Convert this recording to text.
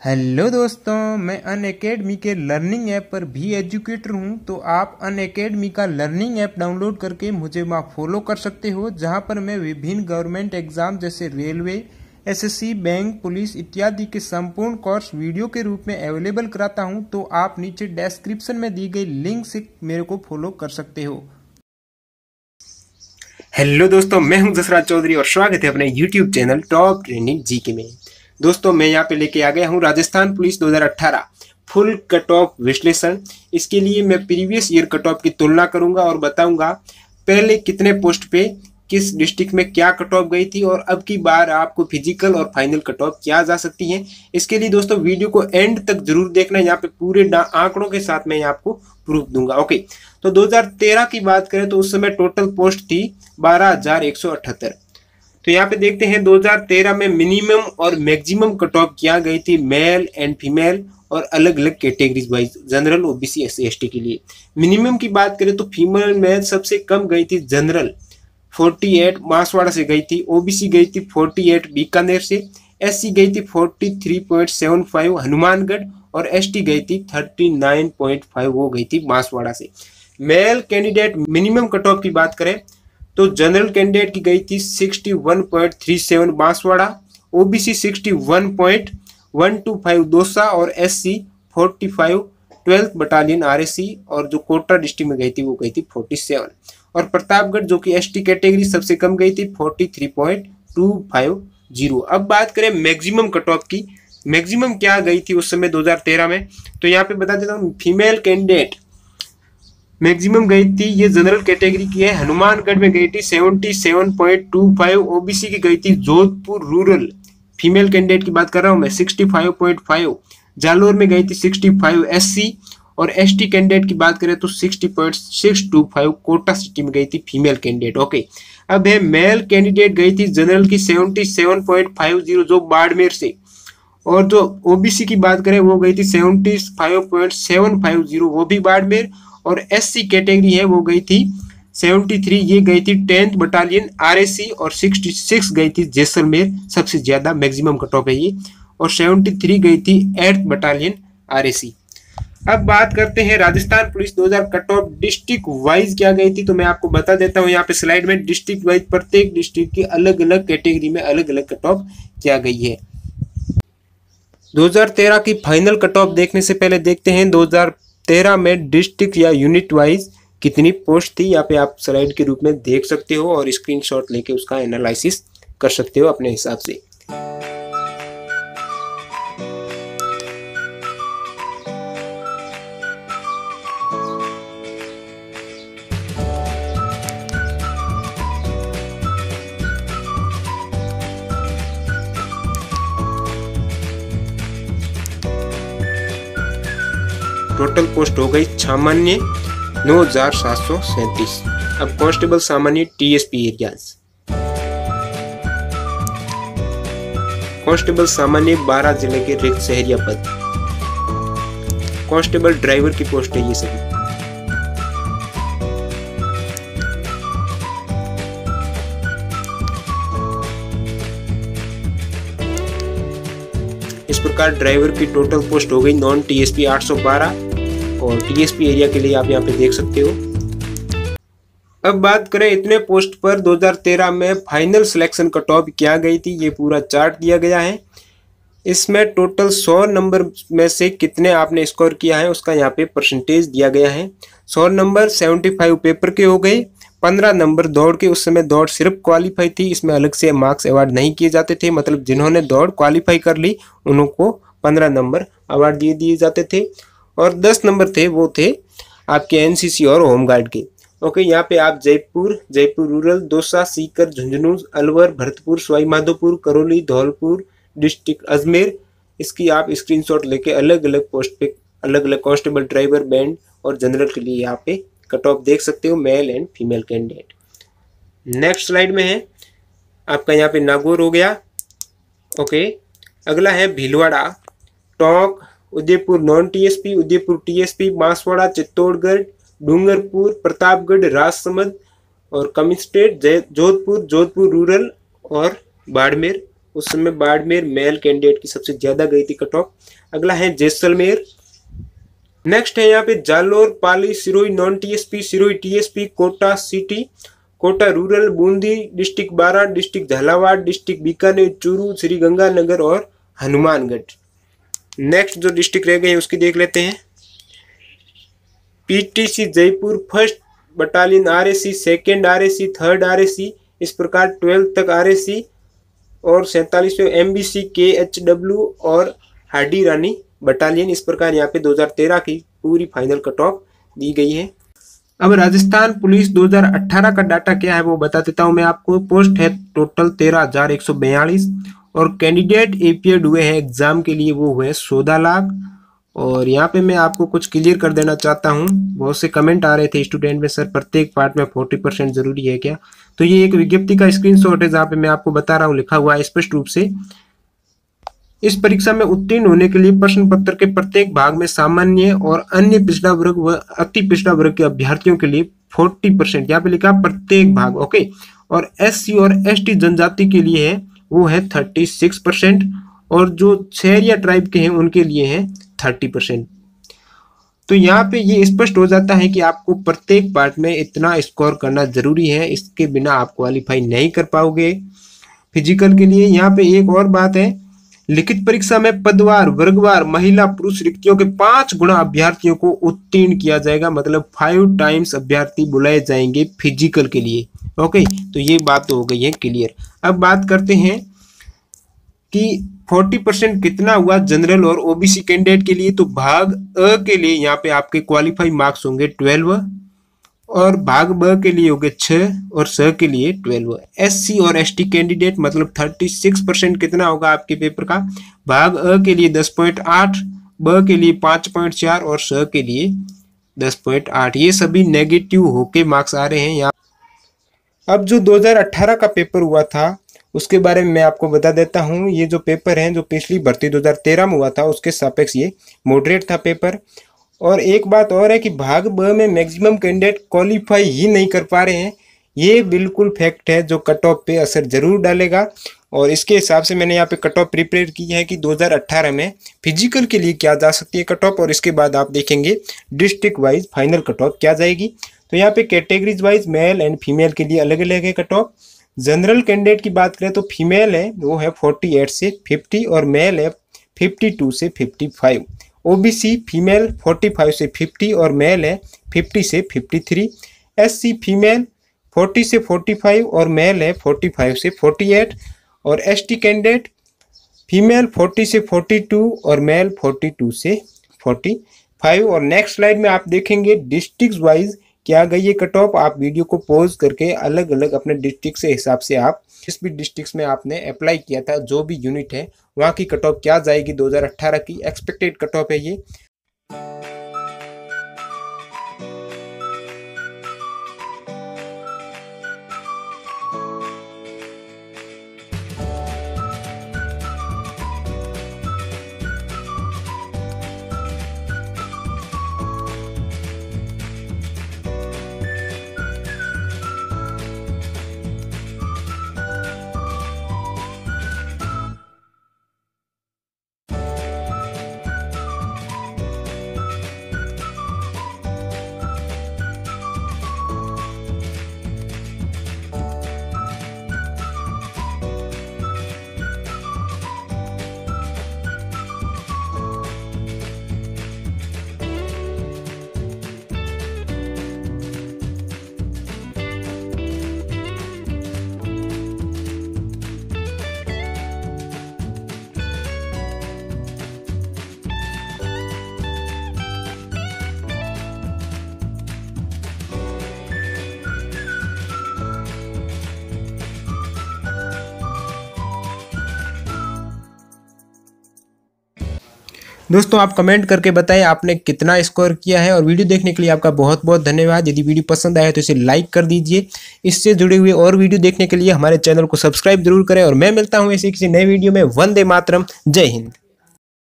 Hello दोस्तों, मैं Unacademy के लर्निंग ऐप पर भी एजुकेटर हूं। तो आप अनअकैडमी का लर्निंग ऐप डाउनलोड करके मुझे वहाँ फॉलो कर सकते हो, जहां पर मैं विभिन्न गवर्नमेंट एग्जाम जैसे रेलवे, एसएससी, बैंक, पुलिस इत्यादि के संपूर्ण कोर्स वीडियो के रूप में अवेलेबल कराता हूं। तो आप नीचे डिस्क्रिप्शन में दी गई लिंक से मेरे को फॉलो कर सकते हो। हेलो दोस्तों, मैं हूं जसराज चौधरी और स्वागत है अपने YouTube channel top trending GK में। दोस्तों, मैं यहां पे लेके आ गया हूं Rajasthan police 2018 full cut off विश्लेषण। इसके लिए मैं प्रीवियस ईयर कट ऑफ की तुलना करूंगा और बताऊंगा पहले कितने पोस्ट पे किस डिस्ट्रिक्ट में क्या कट ऑफ गई थी और अब की बार आपको फिजिकल और फाइनल कट ऑफ क्या जा सकती है। इसके लिए दोस्तों वीडियो को एंड तक जरूर देखना, यहाँ पे पूरे आंकड़ों के साथ मैं आपको प्रूफ दूंगा। ओके, तो 2013 की बात करें तो उस समय टोटल पोस्ट थी 12,178। तो यहाँ पे देखते हैं 2013 में मिनिमम और मैक्सिमम कट ऑफ क्या गई थी मेल एंड फीमेल और अलग अलग categories wise, general, OBC, SC, ST के लिए। मिनिमम की बात करें तो फीमेल में सबसे कम गई थी जनरल 48 मासवाड़ा से गई थी, ओबीसी गई थी 48 बीकानेर से, एससी गई थी 43.75 हनुमानगढ़ और एसटी गई थी 39.5 वो गई थी बांसवाड़ा से। Male candidate minimum cut off की बात करें तो जनरल कैंडिडेट की गई थी 61.37 बांसवाड़ा, ओबीसी 61.125 दौसा और एससी 45 12th बटालियन आरएसी और जो कोटा डिस्ट्रिक्ट में गई थी वो गई थी 47 और प्रतापगढ़ जो कि एसटी कैटेगरी सबसे कम गई थी 43.250। अब बात करें मैक्सिमम कट ऑफ की, मैक्सिमम क्या गई थी उस समय 2013 में, तो यहाँ पे बता देता हूँ। फीमेल कैंडिडेट मैक्सिमम गई थी, ये जनरल कैटेगरी की है, हनुमानगढ़ में गई थी 77.25, ओबीसी की गई थी जोधपुर रूरल, फीमेल कैंडिडेट की बात कर रहा हूँ मैं, 65.5, जालोर में गई थी 65, एससी और एसटी कैंडिडेट की बात करें तो 60.625 कोटा सिटी में गई थी फीमेल कैंडिडेट। ओके, अब है मेल कैंडिडेट गई थी जनरल की 77.50 जो बाड़मेर से, और जो ओबीसी की बात करें वो गई थी 75.750 वो भी बाड़मेर, और एससी कैटेगरी है वो गई थी 73, ये गई थी 10th बटालियन आरएसी और 66 गई थी जैसलमेर, सबसे ज्यादा मैक्सिमम कट ऑफ है ये, और 73 गई थी 8th बटालियन आरएसी। अब बात करते हैं Rajasthan police 2000 cut off district wise क्या गई थी, तो मैं आपको बता देता हूँ यहाँ पे स्लाइड में। डिस्ट्रिक्ट वाइज प्रत्येक डिस्ट्रिक्ट की अलग अलग कैटेगरी में अलग अलग कट ऑफ क्या गई है। 2013 की फाइनल कट ऑफ देखने से पहले देखते हैं 2013 में डिस्ट्रिक्ट या यूनिट वाइज कितनी पोस्ट थी। यहाँ पे आप स्लाइड के रूप में देख सकते हो और स्क्रीनशॉट लेके उसका एनालिसिस कर सकते हो अपने हिसाब से। टोटल पोस्ट हो गई सामान्य 9,737। अब कांस्टेबल सामान्य टीएसपी एरियाज, कांस्टेबल सामान्य 12 जिले के रिक्त शहरिया पद, कांस्टेबल ड्राइवर की पोस्ट है ये सभी। इस प्रकार ड्राइवर की टोटल पोस्ट हो गई नॉन टीएसपी 812 और टीएसपी एरिया के लिए आप यहाँ पे देख सकते हो। अब बात करें इतने पोस्ट पर 2013 में फाइनल सिलेक्शन कट ऑफ क्या गई थी, ये पूरा चार्ट दिया गया है। इसमें टोटल 100 नंबर में से कितने आपने स्कोर किया है उसका यहाँ पे परसेंटेज दिया गया है। 100 नंबर 75 पेपर के हो गए, 15 नंबर दौड़ के, उस समय दौड़ सिर्फ क्वालिफाई थी, इसमें अलग से मार्क्स अवार्ड नहीं किए जाते थे, मतलब जिन्होंने दौड़ क्वालिफाई कर ली उनको 15 नंबर अवार्ड दिए जाते थे, और 10 नंबर थे वो थे आपके एनसीसी और होमगार्ड के। ओके, यहाँ पे आप जयपुर, जयपुर रूरल, दौसा, सीकर, झुंझुनू, अलवर, भरतपुर, सवाई माधोपुर, करौली, धौलपुर डिस्ट्रिक्ट, अजमेर, इसकी आप स्क्रीनशॉट लेके अलग अलग पोस्ट पे अलग अलग कांस्टेबल, ड्राइवर, बैंड और जनरल के लिए यहाँ पे कट ऑफ देख सकते हो, male and female candidate. Next slide में है आपका यहाँ पे नागौर हो गया। ओके, अगला है Bhilwara, Tonk, Udaipur non TSP, Udaipur TSP, Banswara, Chittorgarh, Dungarpur, Pratapgarh, Rajsamand और कमिश्नरेट जोधपुर, जोधपुर रूरल और बाड़मेर उस समय बाड़मेर मेल कैंडिडेट की सबसे ज्यादा गई थी कट ऑफ। अगला है जैसलमेर। नेक्स्ट है यहाँ पे Jalore, Pali, Sirohi non TSP, Sirohi TSP, Kota city, Kota rural, Bundi, district Baran, district Jhalawar, district Bikaner, Churu, Sriganganagar और हनुमानगढ़। नेक्स्ट जो डिस्ट्रिक्ट रह गए हैं उसकी देख लेते हैं। PTC Jaipur, first battalion RAC, second RAC, third RAC, इस प्रकार 12 तक आरएसी और 47वें एमबीसी, केएचडब्ल्यू और हाडी रानी बटालियन। इस प्रकार यहाँ पे 2013 की पूरी फाइनल कट ऑफ दी गई है। अब राजस्थान पुलिस 2018 का डाटा क्या है वो बता देता हूँ मैं आपको। पोस्ट है टोटल 13,142 और कैंडिडेट एपियर्ड हुए हैं एग्जाम के लिए वो हुए 14 लाख। और यहाँ पे मैं आपको कुछ क्लियर कर देना चाहता हूँ, बहुत से कमेंट आ रहे थे स्टूडेंट में, सर प्रत्येक पार्ट में 40% जरूरी है क्या? तो ये एक विज्ञप्ति का स्क्रीनशॉट है जहाँ पे मैं आपको बता रहा हूँ, लिखा हुआ है स्पष्ट रूप से, इस परीक्षा में उत्तीर्ण होने के लिए प्रश्न पत्र के प्रत्येक भाग में सामान्य और अन्य पिछड़ा वर्ग व अति पिछड़ा वर्ग के अभ्यर्थियों के लिए 40%, यहाँ पे लिखा प्रत्येक भाग, ओके। और एससी और एसटी जनजाति के लिए है वो है 36% और जो शहर या ट्राइब के हैं उनके लिए है 30%। तो यहाँ पे ये स्पष्ट हो जाता है कि आपको प्रत्येक पार्ट में इतना स्कोर करना जरूरी है, इसके बिना आप क्वालिफाई नहीं कर पाओगे फिजिकल के लिए। यहाँ पे एक और बात है, लिखित परीक्षा में पदवार, वर्गवार, महिला पुरुष रिक्तियों के 5 गुना अभ्यर्थियों को उत्तीर्ण किया जाएगा, मतलब 5 टाइम्स अभ्यर्थी बुलाए जाएंगे फिजिकल के लिए, ओके। तो ये बात तो हो गई है क्लियर। अब बात करते हैं कि 40% कितना हुआ जनरल और ओबीसी कैंडिडेट के लिए। तो भाग अ के लिए यहाँ पे आपके क्वालिफाई मार्क्स होंगे 12 और भाग ब के लिए होंगे 6 और स के लिए 12। एससी और एसटी कैंडिडेट मतलब 36% कितना होगा आपके पेपर का, भाग अ के लिए 10.8, ब के लिए 5.4 और स के लिए 10.8। ये सभी नेगेटिव होके मार्क्स आ रहे हैं यहाँ। अब जो 2018 का पेपर हुआ था उसके बारे में मैं आपको बता देता हूँ। ये जो पेपर है जो पिछली भर्ती 2013 में हुआ था उसके सापेक्ष ये मॉडरेट था पेपर। और एक बात और है कि भाग ब में मैक्सिमम कैंडिडेट क्वालिफाई ही नहीं कर पा रहे हैं, ये बिल्कुल फैक्ट है जो कट ऑफ पे असर जरूर डालेगा। और इसके हिसाब से मैंने यहाँ पे कट ऑफ प्रिपेयर की है कि 2018 में फिजिकल के लिए क्या जा सकती है कट ऑफ, और इसके बाद आप देखेंगे district wise final cut off क्या जाएगी। तो यहाँ पे categories wise male and female के लिए अलग अलग है कट ऑफ। जनरल कैंडिडेट की बात करें तो फीमेल है वो है 48 से 50 और मेल है 52 से 55। ओबीसी फीमेल 45 से 50 और मेल है 50 से 53। एससी फीमेल 40 से 45 और मेल है 45 से 48। और एसटी कैंडिडेट फीमेल 40 से 42 और मेल 42 से 45। और नेक्स्ट स्लाइड में आप देखेंगे डिस्ट्रिक्ट वाइज क्या गई ये कट ऑफ। आप वीडियो को पॉज करके अलग अलग अपने डिस्ट्रिक्ट से हिसाब से आप जिस भी डिस्ट्रिक्ट में आपने अप्लाई किया था जो भी यूनिट है वहाँ की कट ऑफ क्या जाएगी 2018 की एक्सपेक्टेड कट ऑफ है ये। दोस्तों आप कमेंट करके बताएं आपने कितना स्कोर किया है। और वीडियो देखने के लिए आपका बहुत बहुत धन्यवाद। यदि वीडियो पसंद आया तो इसे लाइक कर दीजिए। इससे जुड़े हुए और वीडियो देखने के लिए हमारे चैनल को सब्सक्राइब जरूर करें। और मैं मिलता हूं ऐसे किसी नए वीडियो में। वंदे मातरम, जय हिंद।